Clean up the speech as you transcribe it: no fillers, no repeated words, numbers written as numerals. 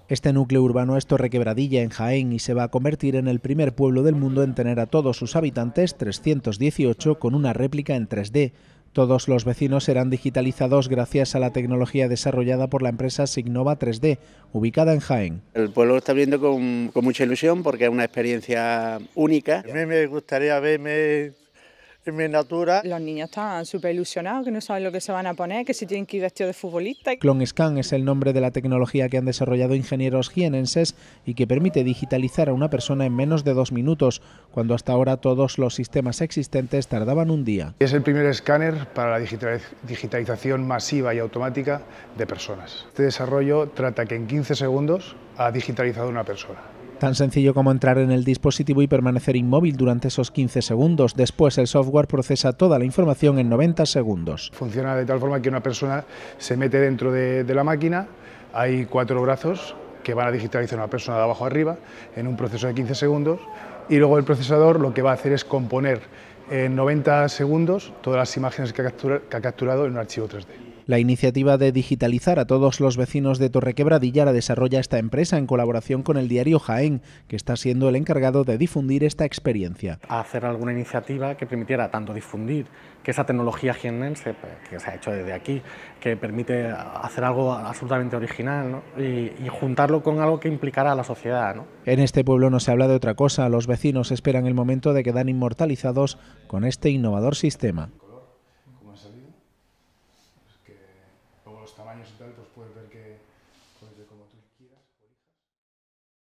Este núcleo urbano es Torrequebradilla, en Jaén, y se va a convertir en el primer pueblo del mundo en tener a todos sus habitantes, 318, con una réplica en 3D. Todos los vecinos serán digitalizados gracias a la tecnología desarrollada por la empresa Signova 3D, ubicada en Jaén. El pueblo lo está viendo con mucha ilusión porque es una experiencia única. A mí me gustaría verme en mi natura. Los niños están súper ilusionados, que no saben lo que se van a poner, que si tienen que ir vestidos de futbolista. ClonScan es el nombre de la tecnología que han desarrollado ingenieros jienenses y que permite digitalizar a una persona en menos de 2 minutos, cuando hasta ahora todos los sistemas existentes tardaban un día. Es el primer escáner para la digitalización masiva y automática de personas. Este desarrollo trata que en 15 segundos ha digitalizado una persona. Tan sencillo como entrar en el dispositivo y permanecer inmóvil durante esos 15 segundos. Después el software procesa toda la información en 90 segundos. Funciona de tal forma que una persona se mete dentro de la máquina, hay 4 brazos que van a digitalizar a una persona de abajo a arriba en un proceso de 15 segundos y luego el procesador lo que va a hacer es componer en 90 segundos todas las imágenes que ha capturado en un archivo 3D. La iniciativa de digitalizar a todos los vecinos de Torrequebradilla la desarrolla esta empresa en colaboración con el diario Jaén, que está siendo el encargado de difundir esta experiencia. Hacer alguna iniciativa que permitiera tanto difundir que esa tecnología jiennense que se ha hecho desde aquí, que permite hacer algo absolutamente original, ¿no? y juntarlo con algo que implicara a la sociedad, ¿no? En este pueblo no se habla de otra cosa, los vecinos esperan el momento de quedar inmortalizados con este innovador sistema.